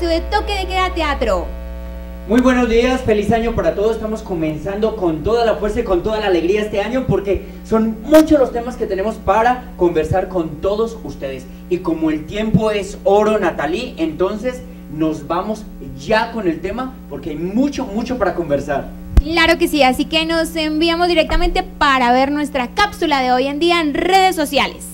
espacio de Toque de Queda Teatro. Muy buenos días, feliz año para todos. Estamos comenzando con toda la fuerza y con toda la alegría este año porque son muchos los temas que tenemos para conversar con todos ustedes. Y como el tiempo es oro, Natalie, entonces nos vamos ya con el tema porque hay mucho para conversar. Claro que sí, así que nos enviamos directamente para ver nuestra cápsula de hoy en día en redes sociales.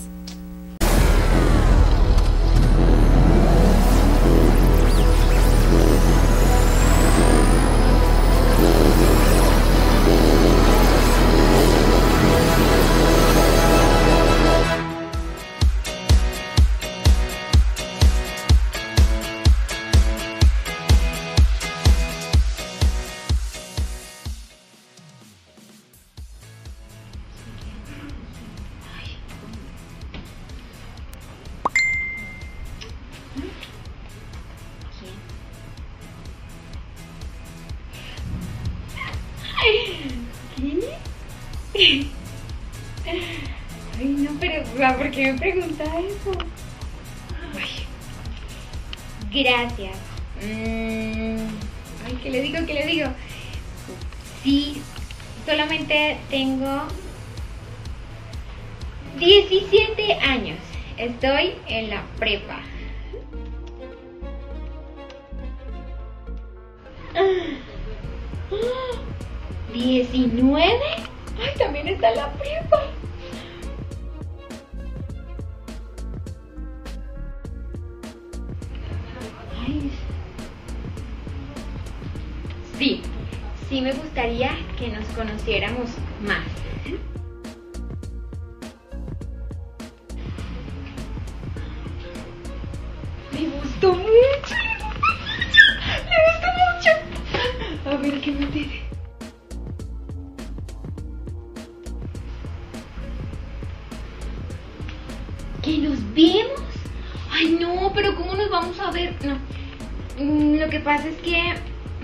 ¿Quién es? Ay, no, pero ¿por qué me pregunta eso? Ay, gracias. Ay, ¿qué le digo? ¿Qué le digo? Sí, solamente tengo 17 años. Estoy en la prepa. ¿19? Ay, también está en la prepa. Ay. Sí me gustaría que nos conociéramos más. Me gustó mucho. Le gustó mucho. A ver qué me dice. ¿Que nos vemos? Ay, no, pero ¿cómo nos vamos a ver? No. Lo que pasa es que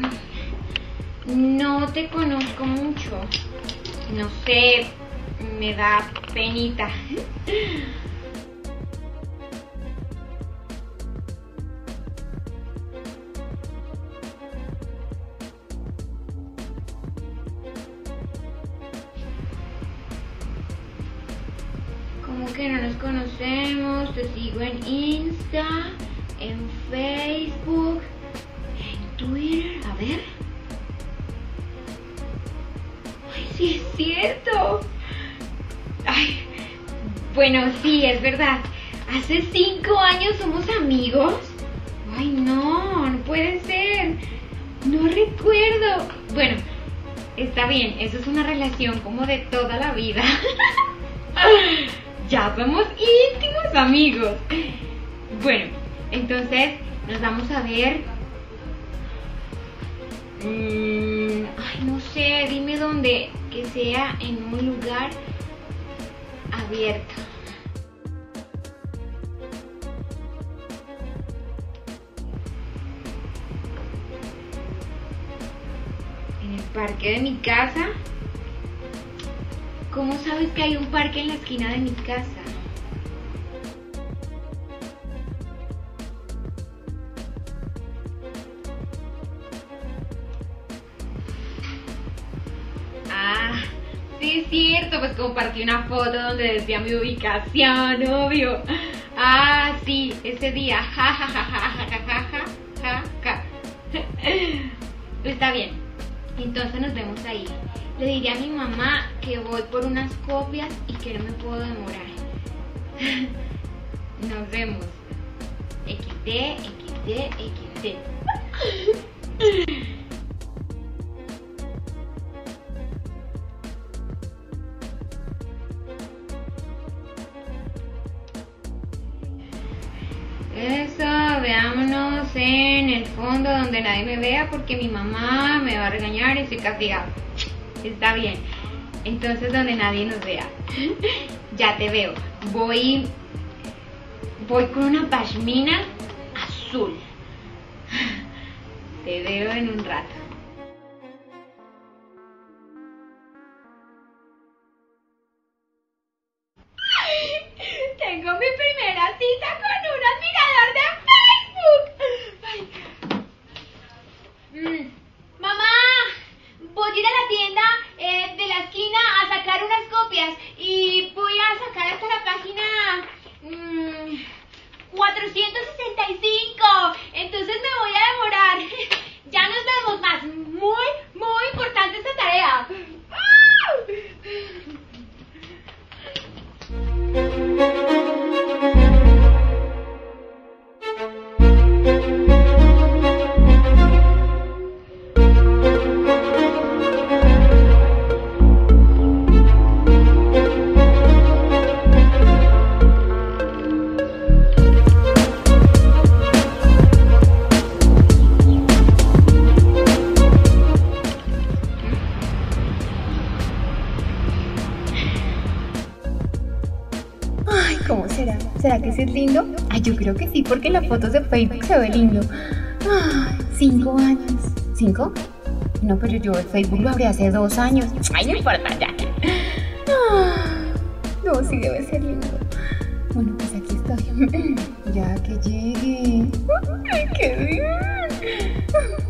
no te conozco mucho. No sé, me da penita. Como que no nos conocemos, te sigo en Insta, en Facebook, en Twitter, a ver. Ay, sí es cierto. Ay, bueno, sí, es verdad. Hace 5 años somos amigos. Ay, no puede ser. No recuerdo. Bueno, está bien, eso es una relación como de toda la vida. Ya somos íntimos amigos. Bueno, entonces nos vamos a ver. Ay, no sé, dime dónde. Que sea en un lugar abierto. En el parque de mi casa. ¿Cómo sabes que hay un parque en la esquina de mi casa? Ah, sí es cierto, pues compartí una foto donde decía mi ubicación, obvio. Ah, sí, ese día, ja, ja, ja, ja, ja, ja, ja, ja, ja. Está bien, entonces nos vemos ahí. Le diré a mi mamá que voy por unas copias y que no me puedo demorar. Nos vemos. XD, XD, XD. Eso, veámonos en el fondo donde nadie me vea porque mi mamá me va a regañar y estoy castigada. Está bien. Entonces donde nadie nos vea. Ya te veo. Voy con una pashmina azul. Te veo en un rato. Tengo mi primera cita con un admirador de Facebook. Ay, si es lindo? Ay, yo creo que sí, porque en las fotos de Facebook se ve lindo. Ay, 5 años. ¿5? No, pero yo el Facebook lo abrí hace 2 años. Ay, no importa, ya. No, sí debe ser lindo. Bueno, pues aquí estoy. Ya que llegue. Ay, qué bien.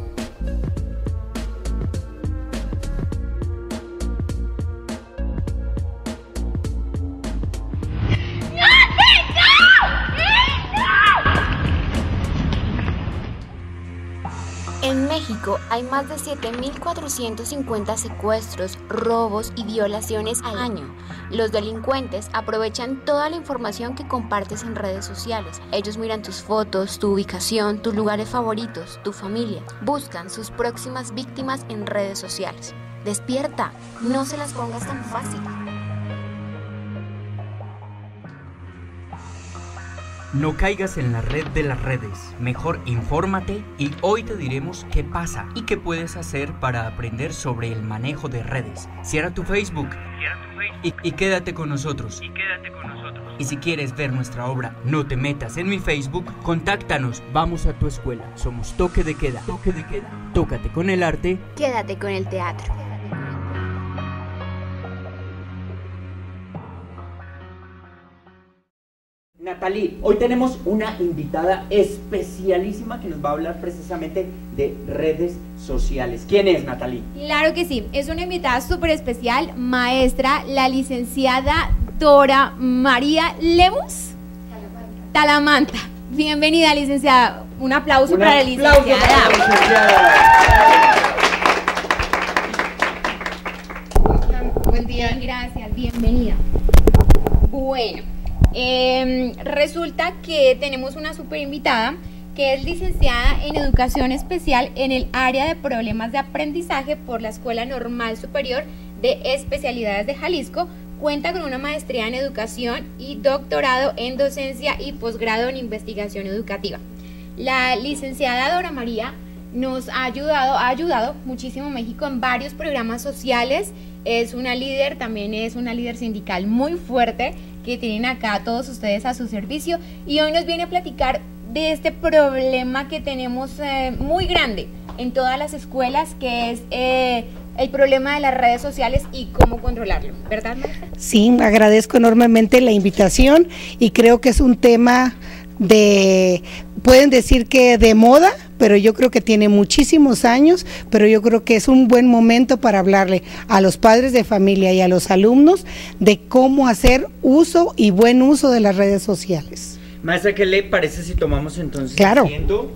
En México hay más de 7.450 secuestros, robos y violaciones al año. Los delincuentes aprovechan toda la información que compartes en redes sociales. Ellos miran tus fotos, tu ubicación, tus lugares favoritos, tu familia. Buscan sus próximas víctimas en redes sociales. Despierta, no se las pongas tan fácil. No caigas en la red de las redes, mejor infórmate y hoy te diremos qué pasa y qué puedes hacer para aprender sobre el manejo de redes. Cierra tu Facebook y quédate con nosotros. Y si quieres ver nuestra obra No te metas en mi Facebook, contáctanos, vamos a tu escuela. Somos Toque de Queda. Tócate con el arte. Quédate con el teatro. Natalie, hoy tenemos una invitada especialísima que nos va a hablar precisamente de redes sociales. ¿Quién es, Natalie? Claro que sí, es una invitada súper especial, maestra, la licenciada Dora María Lemus Talamanta. Bienvenida, licenciada. Un aplauso para la licenciada. Buen día. Bien, gracias, bienvenida. Bueno. Resulta que tenemos una super invitada que es licenciada en Educación Especial en el área de problemas de aprendizaje por la Escuela Normal Superior de Especialidades de Jalisco. Cuenta con una maestría en Educación y doctorado en Docencia y posgrado en Investigación Educativa. La licenciada Dora María nos ha ayudado muchísimo a México en varios programas sociales. Es una líder, también es una líder sindical muy fuerte que tienen acá todos ustedes a su servicio, y hoy nos viene a platicar de este problema que tenemos muy grande en todas las escuelas, que es el problema de las redes sociales y cómo controlarlo, ¿verdad, maestra? Sí, agradezco enormemente la invitación y creo que es un tema pueden decir que de moda, pero yo creo que tiene muchísimos años, pero yo creo que es un buen momento para hablarle a los padres de familia y a los alumnos de cómo hacer uso y buen uso de las redes sociales. Maestra, ¿qué le parece si tomamos entonces asiento?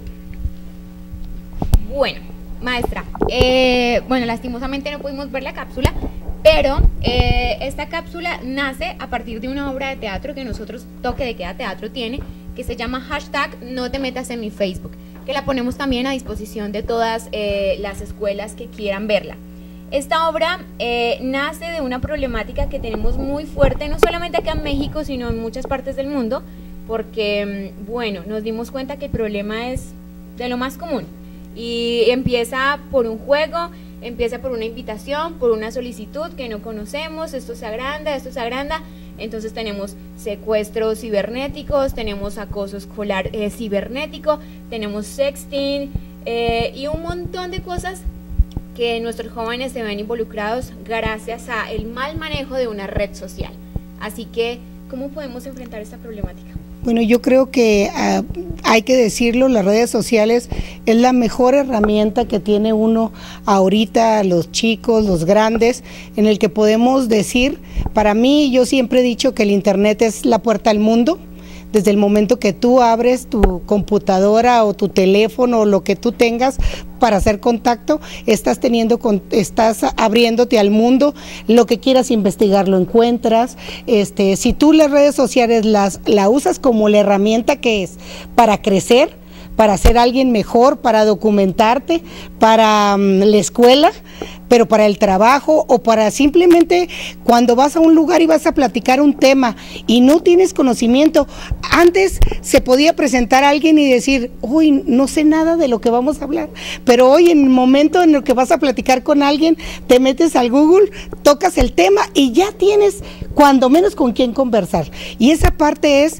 Bueno, maestra, lastimosamente no pudimos ver la cápsula, pero esta cápsula nace a partir de una obra de teatro que nosotros, Toque de Queda Teatro, tiene, que se llama #No te metas en mi Facebook, que la ponemos también a disposición de todas las escuelas que quieran verla. Esta obra nace de una problemática que tenemos muy fuerte, no solamente acá en México, sino en muchas partes del mundo, porque, nos dimos cuenta que el problema es de lo más común, y empieza por un juego, empieza por una invitación, por una solicitud que no conocemos, esto se agranda, entonces tenemos secuestros cibernéticos, tenemos acoso escolar cibernético, tenemos sexting y un montón de cosas que nuestros jóvenes se ven involucrados gracias a el mal manejo de una red social. Así que, ¿cómo podemos enfrentar esta problemática? Bueno, yo creo que hay que decirlo, las redes sociales es la mejor herramienta que tiene uno ahorita, los chicos, los grandes, en el que podemos decir, para mí, yo siempre he dicho que el internet es la puerta al mundo. Desde el momento que tú abres tu computadora o tu teléfono o lo que tú tengas para hacer contacto, estás abriéndote al mundo, lo que quieras investigar lo encuentras. Si tú las redes sociales la usas como la herramienta que es para crecer, para ser alguien mejor, para documentarte, para la escuela, pero para el trabajo o para simplemente cuando vas a un lugar y vas a platicar un tema y no tienes conocimiento. Antes se podía presentar a alguien y decir, uy, no sé nada de lo que vamos a hablar, pero hoy en el momento en el que vas a platicar con alguien, te metes al Google, tocas el tema y ya tienes cuando menos con quién conversar. Y esa parte es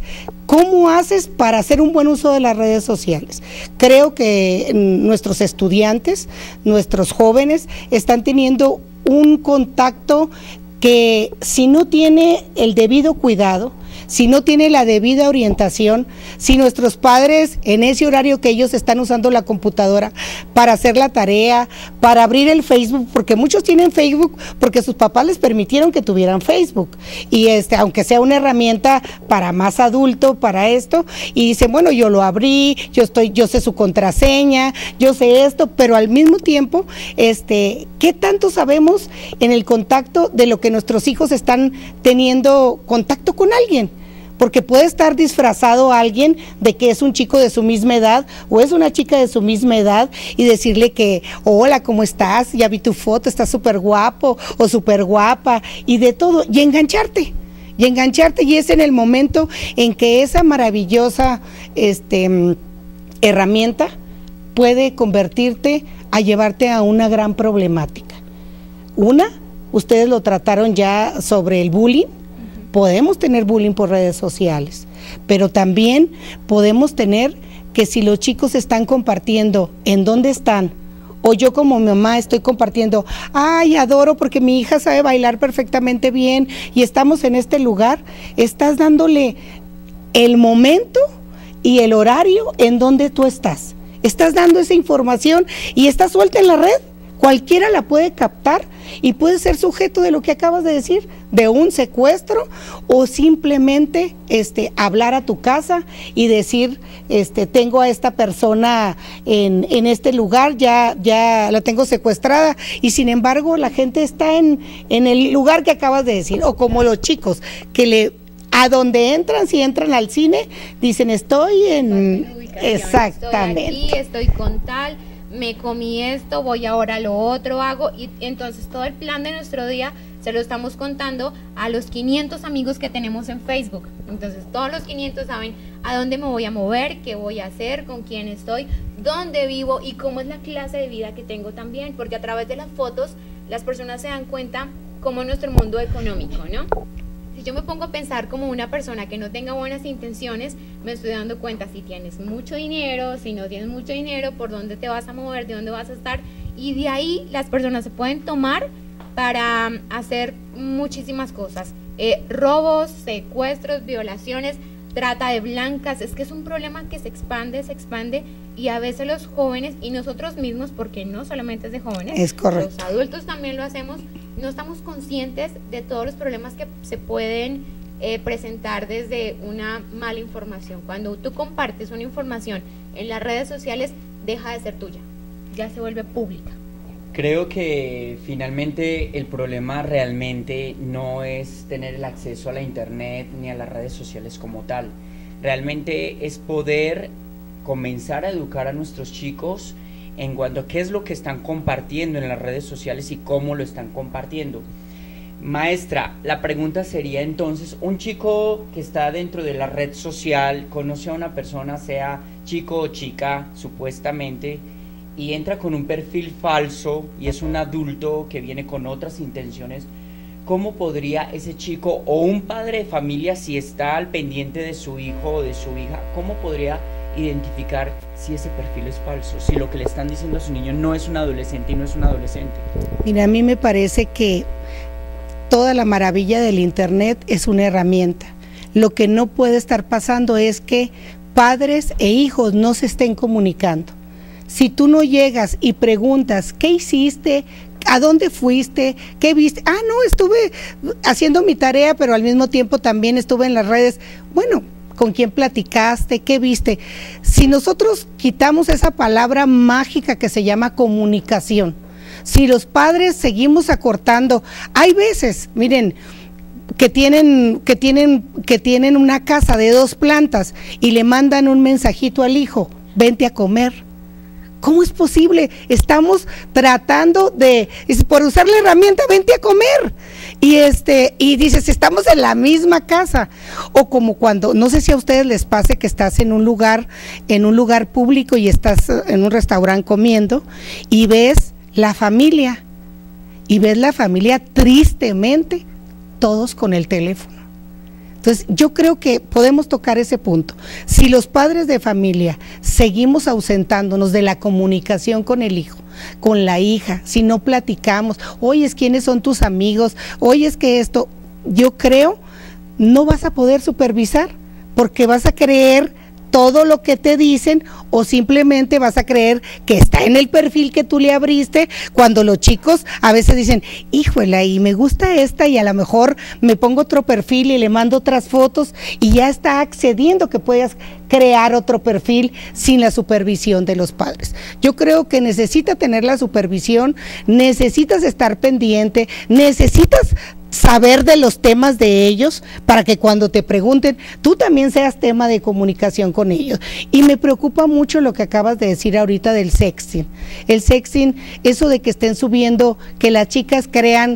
¿Cómo haces para hacer un buen uso de las redes sociales? Creo que nuestros estudiantes, nuestros jóvenes, están teniendo un contacto que si no tiene el debido cuidado, si no tiene la debida orientación, si nuestros padres en ese horario que ellos están usando la computadora para hacer la tarea, para abrir el Facebook, porque muchos tienen Facebook porque sus papás les permitieron que tuvieran Facebook, y aunque sea una herramienta para más adulto, para esto, y dicen, bueno, yo lo abrí, yo sé su contraseña, yo sé esto, pero al mismo tiempo, ¿qué tanto sabemos en el contacto de lo que nuestros hijos están teniendo contacto con alguien? Porque puede estar disfrazado alguien de que es un chico de su misma edad o es una chica de su misma edad y decirle que, hola, ¿cómo estás? Ya vi tu foto, estás súper guapo o súper guapa, y de todo, y engancharte, y es en el momento en que esa maravillosa herramienta puede convertirte a llevarte a una gran problemática. Ustedes lo trataron ya sobre el bullying. Podemos tener bullying por redes sociales, pero también podemos tener que si los chicos están compartiendo en dónde están, o yo como mamá estoy compartiendo, ay, adoro porque mi hija sabe bailar perfectamente bien y estamos en este lugar, estás dándole el momento y el horario en donde tú estás dando esa información y está suelta en la red. Cualquiera la puede captar y puede ser sujeto de lo que acabas de decir, de un secuestro, o simplemente hablar a tu casa y decir, tengo a esta persona en este lugar, ya la tengo secuestrada, y sin embargo la gente está en el lugar que acabas de decir, o como los chicos que a donde entran, si entran al cine, dicen estoy en exactamente. Estoy aquí, estoy con tal, me comí esto, voy ahora a lo otro, hago, y entonces todo el plan de nuestro día se lo estamos contando a los 500 amigos que tenemos en Facebook. Entonces todos los 500 saben a dónde me voy a mover, qué voy a hacer, con quién estoy, dónde vivo y cómo es la clase de vida que tengo también, porque a través de las fotos las personas se dan cuenta cómo es nuestro mundo económico, ¿no? Si yo me pongo a pensar como una persona que no tenga buenas intenciones, me estoy dando cuenta si tienes mucho dinero, si no tienes mucho dinero, por dónde te vas a mover, de dónde vas a estar, y de ahí las personas se pueden tomar para hacer muchísimas cosas, robos, secuestros, violaciones, trata de blancas. Es que es un problema que se expande, y a veces los jóvenes y nosotros mismos, porque no solamente es de jóvenes, es correcto, los adultos también lo hacemos, no estamos conscientes de todos los problemas que se pueden presentar desde una mala información. Cuando tú compartes una información en las redes sociales, deja de ser tuya, ya se vuelve pública. Creo que finalmente el problema realmente no es tener el acceso a la internet ni a las redes sociales como tal. Realmente es poder comenzar a educar a nuestros chicos en cuanto a qué es lo que están compartiendo en las redes sociales y cómo lo están compartiendo. Maestra, la pregunta sería entonces, un chico que está dentro de la red social conoce a una persona, sea chico o chica, supuestamente, y entra con un perfil falso y es un adulto que viene con otras intenciones, ¿cómo podría ese chico o un padre de familia, si está al pendiente de su hijo o de su hija, cómo podría identificar si ese perfil es falso, si lo que le están diciendo a su niño no es un adolescente y no es un adolescente? Mira, a mí me parece que toda la maravilla del internet es una herramienta. Lo que no puede estar pasando es que padres e hijos no se estén comunicando. Si tú no llegas y preguntas, ¿qué hiciste? ¿A dónde fuiste? ¿Qué viste? Ah, no, estuve haciendo mi tarea, pero al mismo tiempo también estuve en las redes. Bueno, ¿con quién platicaste? ¿Qué viste? Si nosotros quitamos esa palabra mágica que se llama comunicación, si los padres seguimos acortando, hay veces, miren, que tienen una casa de 2 plantas y le mandan un mensajito al hijo, vente a comer. ¿Cómo es posible? Estamos tratando de, por usar la herramienta, vente a comer. Y dices, estamos en la misma casa. O como cuando, no sé si a ustedes les pase que estás en un lugar público y estás en un restaurante comiendo y ves la familia tristemente todos con el teléfono. Entonces, yo creo que podemos tocar ese punto. Si los padres de familia seguimos ausentándonos de la comunicación con el hijo, con la hija, si no platicamos, oye, ¿quiénes son tus amigos? Oye, es que esto, yo creo, no vas a poder supervisar, porque vas a creer todo lo que te dicen o simplemente vas a creer que está en el perfil que tú le abriste, cuando los chicos a veces dicen, híjole, y me gusta esta y a lo mejor me pongo otro perfil y le mando otras fotos y ya está accediendo que puedas crear otro perfil sin la supervisión de los padres. Yo creo que necesita tener la supervisión, necesitas estar pendiente, necesitas saber de los temas de ellos para que cuando te pregunten, tú también seas tema de comunicación con ellos. Y me preocupa mucho lo que acabas de decir ahorita del sexting. El sexting, eso de que estén subiendo, que las chicas crean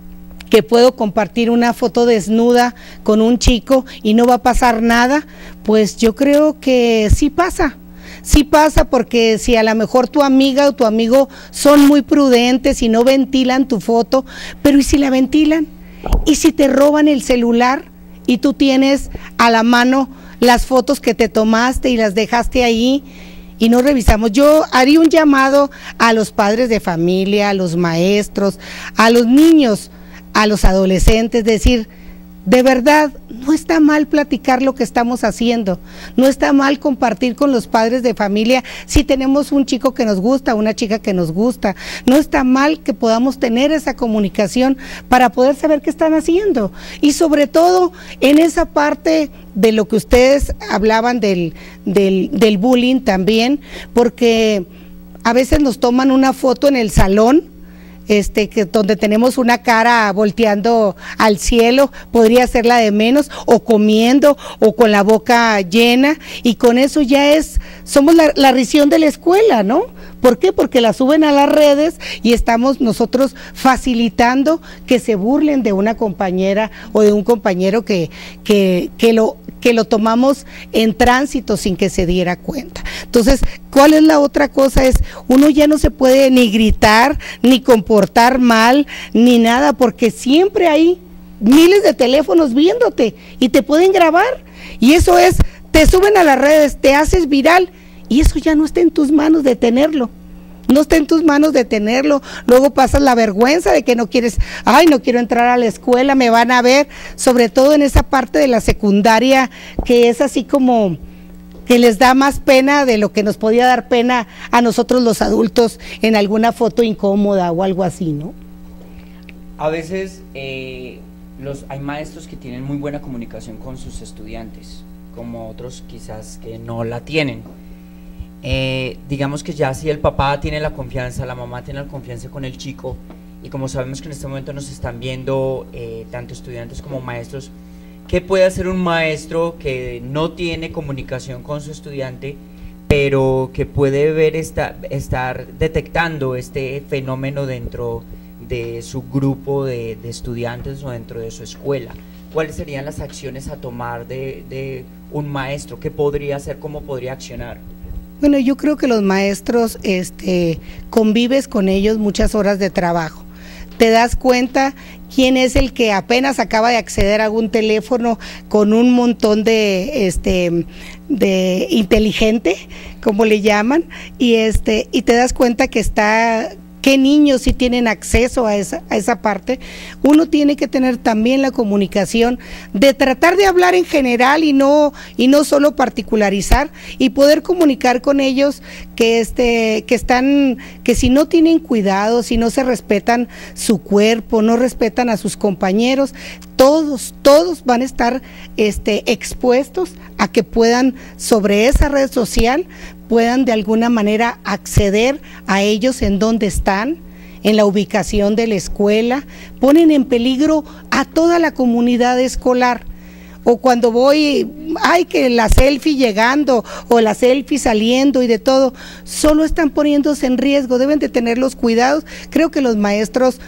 que puedo compartir una foto desnuda con un chico y no va a pasar nada, pues yo creo que sí pasa. Sí pasa, porque si a lo mejor tu amiga o tu amigo son muy prudentes y no ventilan tu foto, pero ¿y si la ventilan? ¿Y si te roban el celular y tú tienes a la mano las fotos que te tomaste y las dejaste ahí y no revisamos? Yo haría un llamado a los padres de familia, a los maestros, a los niños, a los adolescentes, decir, de verdad, no está mal platicar lo que estamos haciendo, no está mal compartir con los padres de familia si tenemos un chico que nos gusta, una chica que nos gusta, no está mal que podamos tener esa comunicación para poder saber qué están haciendo. Y sobre todo en esa parte de lo que ustedes hablaban del bullying también, porque a veces nos toman una foto en el salón, donde tenemos una cara volteando al cielo, podría ser la de menos, o comiendo, o con la boca llena, y con eso ya somos la risión de la escuela, ¿no? ¿Por qué? Porque la suben a las redes y estamos nosotros facilitando que se burlen de una compañera o de un compañero que lo tomamos en tránsito sin que se diera cuenta. Entonces, ¿cuál es la otra cosa? Uno ya no se puede ni gritar, ni comportar mal, ni nada, porque siempre hay miles de teléfonos viéndote y te pueden grabar, y eso te suben a las redes, te haces viral, y eso ya no está en tus manos detenerlo. No está en tus manos detenerlo. Luego pasas la vergüenza de que no quieres, no quiero entrar a la escuela, me van a ver, sobre todo en esa parte de la secundaria que es así como que les da más pena de lo que nos podía dar pena a nosotros los adultos en alguna foto incómoda o algo así, ¿no? A veces hay maestros que tienen muy buena comunicación con sus estudiantes, como otros quizás que no la tienen. Digamos que ya si el papá tiene la confianza, la mamá tiene la confianza con el chico, y como sabemos que en este momento nos están viendo tanto estudiantes como maestros, ¿qué puede hacer un maestro que no tiene comunicación con su estudiante, pero que puede estar detectando este fenómeno dentro de su grupo de estudiantes o dentro de su escuela? ¿Cuáles serían las acciones a tomar de un maestro? ¿Qué podría hacer? ¿Cómo podría accionar? Bueno, yo creo que los maestros convives con ellos muchas horas de trabajo. Te das cuenta quién es el que apenas acaba de acceder a un teléfono con un montón de inteligente, como le llaman, y te das cuenta que qué niños sí tienen acceso a esa parte. Uno tiene que tener también la comunicación de tratar de hablar en general y no solo particularizar, y poder comunicar con ellos que si no tienen cuidado, si no se respetan su cuerpo, no respetan a sus compañeros, todos van a estar expuestos a que puedan, sobre esa red social, puedan de alguna manera acceder a ellos en donde están, en la ubicación de la escuela, ponen en peligro a toda la comunidad escolar. O cuando que la selfie llegando o la selfie saliendo y de todo, solo están poniéndose en riesgo, deben de tener los cuidados. Creo que los maestros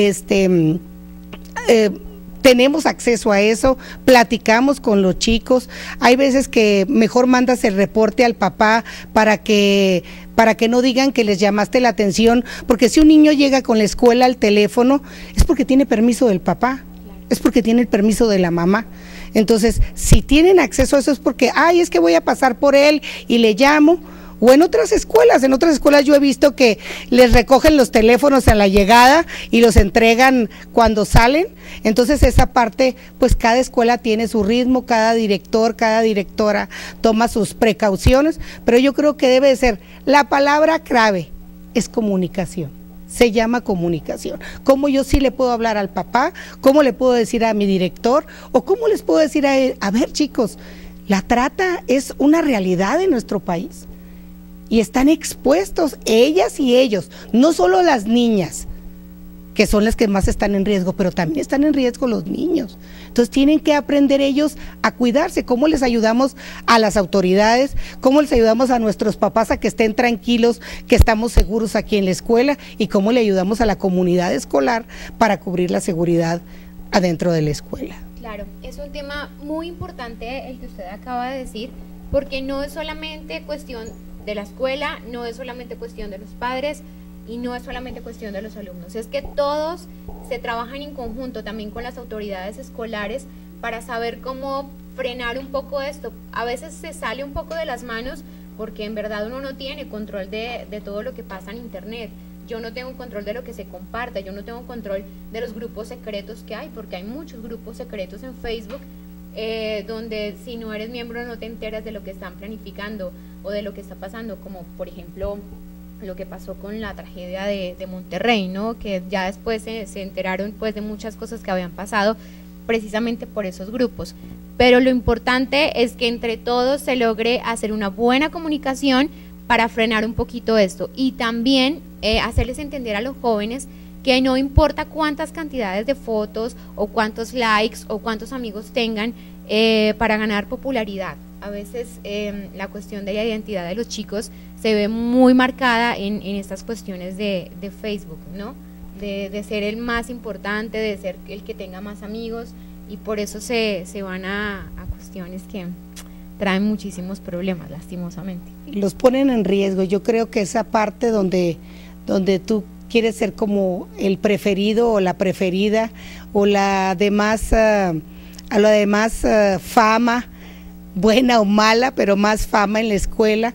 tenemos acceso a eso, platicamos con los chicos. Hay veces que mejor mandas el reporte al papá para que no digan que les llamaste la atención, porque si un niño llega con la escuela al teléfono, es porque tiene permiso del papá, es porque tiene el permiso de la mamá. Entonces, si tienen acceso a eso es porque, ay, es que voy a pasar por él y le llamo. O en otras escuelas yo he visto que les recogen los teléfonos a la llegada y los entregan cuando salen. Entonces esa parte, pues cada escuela tiene su ritmo, cada director, cada directora toma sus precauciones, pero yo creo que debe de ser, la palabra clave es comunicación. Se llama comunicación. ¿Cómo yo sí le puedo hablar al papá? ¿Cómo le puedo decir a mi director? ¿O cómo les puedo decir a él? A ver, chicos, la trata es una realidad en nuestro país. Y están expuestos ellas y ellos, no solo las niñas, que son las que más están en riesgo, pero también están en riesgo los niños. Entonces tienen que aprender ellos a cuidarse. ¿Cómo les ayudamos a las autoridades? ¿Cómo les ayudamos a nuestros papás a que estén tranquilos, que estamos seguros aquí en la escuela? ¿Y cómo le ayudamos a la comunidad escolar para cubrir la seguridad adentro de la escuela? Claro, es un tema muy importante el que usted acaba de decir, porque no es solamente cuestión de la escuela, no es solamente cuestión de los padres y no es solamente cuestión de los alumnos, es que todos se trabajan en conjunto también con las autoridades escolares para saber cómo frenar un poco esto. A veces se sale un poco de las manos porque en verdad uno no tiene control de todo lo que pasa en internet. Yo no tengo control de lo que se comparta, yo no tengo control de los grupos secretos que hay, porque hay muchos grupos secretos en Facebook donde si no eres miembro no te enteras de lo que están planificando o de lo que está pasando, como por ejemplo lo que pasó con la tragedia de Monterrey, ¿no? Que ya después se enteraron pues de muchas cosas que habían pasado precisamente por esos grupos. Pero lo importante es que entre todos se logre hacer una buena comunicación para frenar un poquito esto y también hacerles entender a los jóvenes que no importa cuántas cantidades de fotos o cuántos likes o cuántos amigos tengan para ganar popularidad. A veces la cuestión de la identidad de los chicos se ve muy marcada en estas cuestiones de Facebook, ¿no? De ser el más importante, de ser el que tenga más amigos, y por eso se van a cuestiones que traen muchísimos problemas, lastimosamente. Los ponen en riesgo. Yo creo que esa parte donde tú quieres ser como el preferido o la preferida o la demás, fama, buena o mala, pero más fama en la escuela,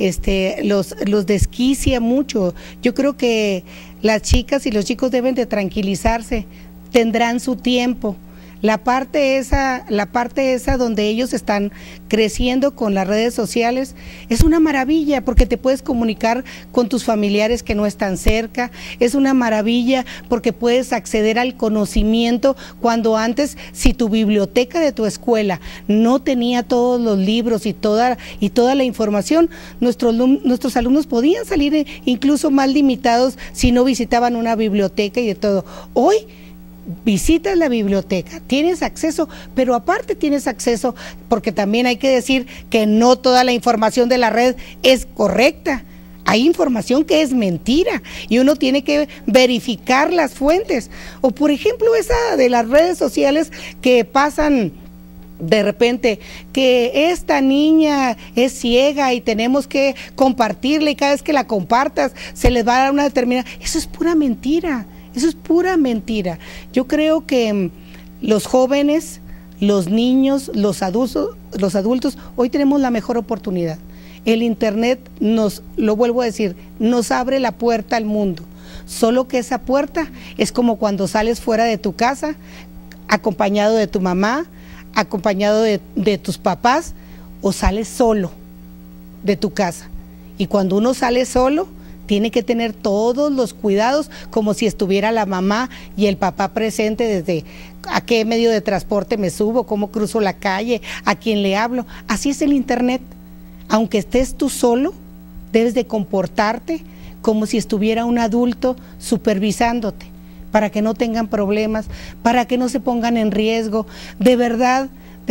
los desquicia mucho. Yo creo que las chicas y los chicos deben de tranquilizarse, tendrán su tiempo. La parte esa donde ellos están creciendo con las redes sociales es una maravilla, porque te puedes comunicar con tus familiares que no están cerca, es una maravilla porque puedes acceder al conocimiento cuando antes, si tu biblioteca de tu escuela no tenía todos los libros y toda la información, nuestros alumnos podían salir incluso más limitados si no visitaban una biblioteca y de todo. Hoy visitas la biblioteca, tienes acceso, pero aparte tienes acceso, porque también hay que decir que no toda la información de la red es correcta. Hay información que es mentira y uno tiene que verificar las fuentes. O por ejemplo esa de las redes sociales que pasan de repente, que esta niña es ciega y tenemos que compartirla y cada vez que la compartas se les va a dar una determinada. Eso es pura mentira. Eso es pura mentira. Yo creo que los jóvenes, los niños, los adultos, hoy tenemos la mejor oportunidad. El internet lo vuelvo a decir, nos abre la puerta al mundo. Solo que esa puerta es como cuando sales fuera de tu casa, acompañado de tu mamá, acompañado de tus papás, o sales solo de tu casa. Y cuando uno sale solo, tiene que tener todos los cuidados como si estuviera la mamá y el papá presente, desde a qué medio de transporte me subo, cómo cruzo la calle, a quién le hablo. Así es el internet. Aunque estés tú solo, debes de comportarte como si estuviera un adulto supervisándote, para que no tengan problemas, para que no se pongan en riesgo. De verdad,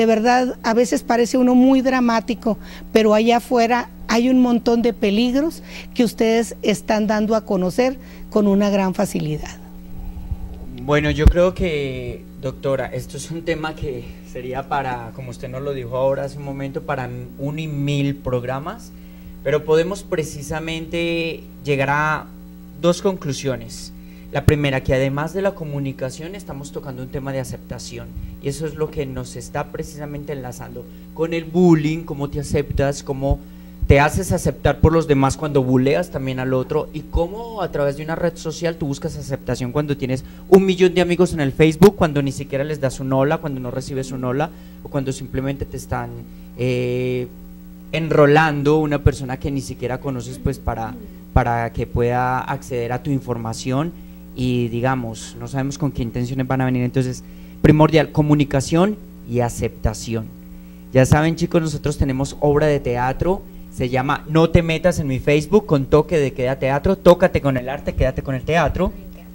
a veces parece uno muy dramático, pero allá afuera hay un montón de peligros que ustedes están dando a conocer con una gran facilidad. Bueno, yo creo que, doctora, esto es un tema que sería para, como usted nos lo dijo ahora hace un momento, para 1 y 1000 programas, pero podemos precisamente llegar a 2 conclusiones. La primera, que además de la comunicación estamos tocando un tema de aceptación, y eso es lo que nos está precisamente enlazando con el bullying, cómo te aceptas, cómo te haces aceptar por los demás cuando buleas también al otro, y cómo a través de una red social tú buscas aceptación cuando tienes 1 millón de amigos en el Facebook, cuando ni siquiera les das un hola, cuando no recibes un hola, o cuando simplemente te están enrolando una persona que ni siquiera conoces, pues para que pueda acceder a tu información, y digamos, no sabemos con qué intenciones van a venir. Entonces, primordial, comunicación y aceptación. Ya saben, chicos, nosotros tenemos obra de teatro, se llama No te metas en mi Facebook, con toque de queda teatro, tócate con el arte, quédate con el teatro.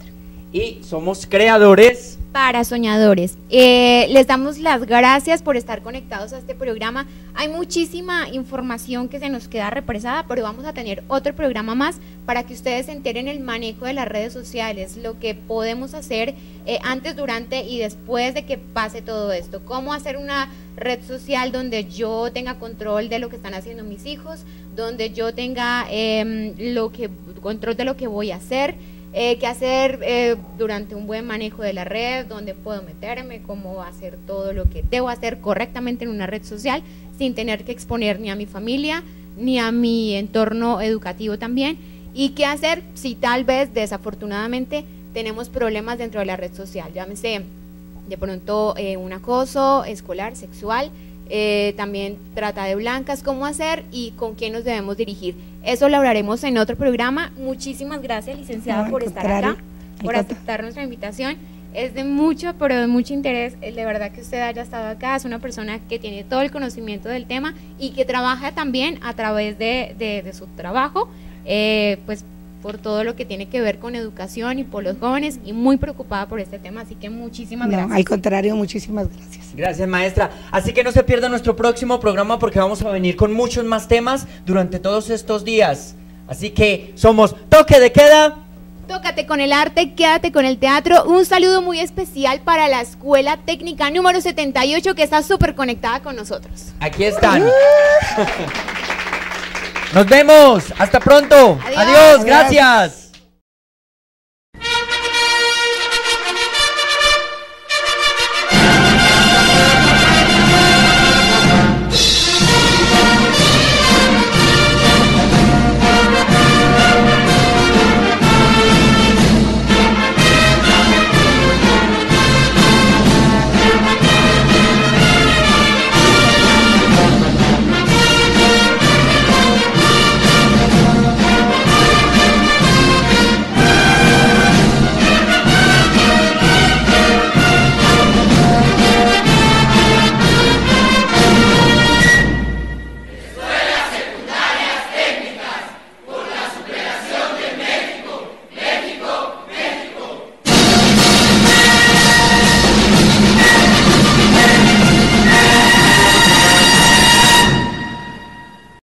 Y somos creadores para soñadores. Les damos las gracias por estar conectados a este programa. Hay muchísima información que se nos queda represada, pero vamos a tener otro programa más para que ustedes se enteren el manejo de las redes sociales, lo que podemos hacer antes, durante y después de que pase todo esto. Cómo hacer una red social donde yo tenga control de lo que están haciendo mis hijos, donde yo tenga control de lo que voy a hacer. Qué hacer durante un buen manejo de la red, dónde puedo meterme, cómo hacer todo lo que debo hacer correctamente en una red social sin tener que exponer ni a mi familia ni a mi entorno educativo también, y qué hacer si tal vez desafortunadamente tenemos problemas dentro de la red social, llámese de pronto un acoso escolar, sexual, también trata de blancas, cómo hacer y con quién nos debemos dirigir. Eso lo hablaremos en otro programa. Muchísimas gracias, licenciada, por estar acá, por aceptar nuestra invitación. Es de mucho, pero de mucho interés, de verdad, que usted haya estado acá. Es una persona que tiene todo el conocimiento del tema y que trabaja también a través de su trabajo, pues por todo lo que tiene que ver con educación y por los jóvenes, y muy preocupada por este tema, así que muchísimas gracias. Al contrario, muchísimas gracias. Gracias, maestra. Así que no se pierda nuestro próximo programa, porque vamos a venir con muchos más temas durante todos estos días. Así que somos Toque de Queda. Tócate con el arte, quédate con el teatro. Un saludo muy especial para la Escuela Técnica número 78, que está súper conectada con nosotros. Aquí están. Nos vemos. Hasta pronto. Adiós. Adiós. Gracias.